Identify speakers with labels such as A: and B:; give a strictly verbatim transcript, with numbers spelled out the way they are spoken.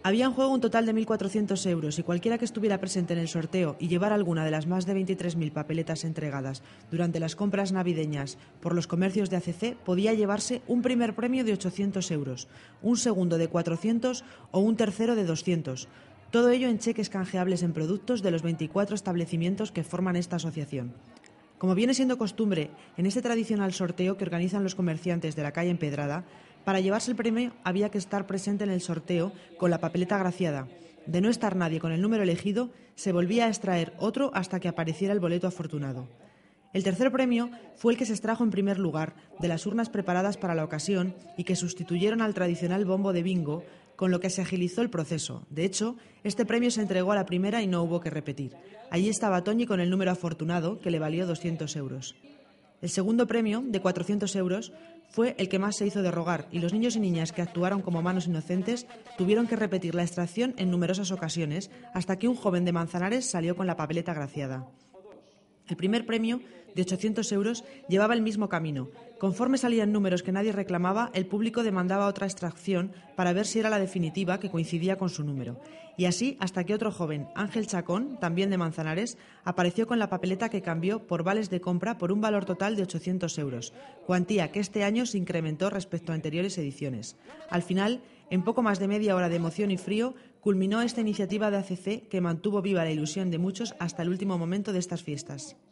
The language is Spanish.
A: Había en juego un total de mil cuatrocientos euros y cualquiera que estuviera presente en el sorteo y llevara alguna de las más de veintitrés mil papeletas entregadas durante las compras navideñas por los comercios de A C C podía llevarse un primer premio de ochocientos euros, un segundo de cuatrocientos o un tercero de doscientos. Todo ello en cheques canjeables en productos de los veinticuatro establecimientos que forman esta asociación. Como viene siendo costumbre en este tradicional sorteo que organizan los comerciantes de la calle Empedrada, para llevarse el premio había que estar presente en el sorteo con la papeleta agraciada. De no estar nadie con el número elegido, se volvía a extraer otro hasta que apareciera el boleto afortunado. El tercer premio fue el que se extrajo en primer lugar de las urnas preparadas para la ocasión y que sustituyeron al tradicional bombo de bingo, con lo que se agilizó el proceso. De hecho, este premio se entregó a la primera y no hubo que repetir. Allí estaba Toñi con el número afortunado, que le valió doscientos euros. El segundo premio, de cuatrocientos euros, fue el que más se hizo de rogar y los niños y niñas que actuaron como manos inocentes tuvieron que repetir la extracción en numerosas ocasiones hasta que un joven de Manzanares salió con la papeleta agraciada. El primer premio, de ochocientos euros, llevaba el mismo camino. Conforme salían números que nadie reclamaba, el público demandaba otra extracción para ver si era la definitiva que coincidía con su número. Y así hasta que otro joven, Ángel Chacón, también de Manzanares, apareció con la papeleta que cambió por vales de compra por un valor total de ochocientos euros, cuantía que este año se incrementó respecto a anteriores ediciones. Al final, en poco más de media hora de emoción y frío, culminó esta iniciativa de A C C que mantuvo viva la ilusión de muchos hasta el último momento de estas fiestas.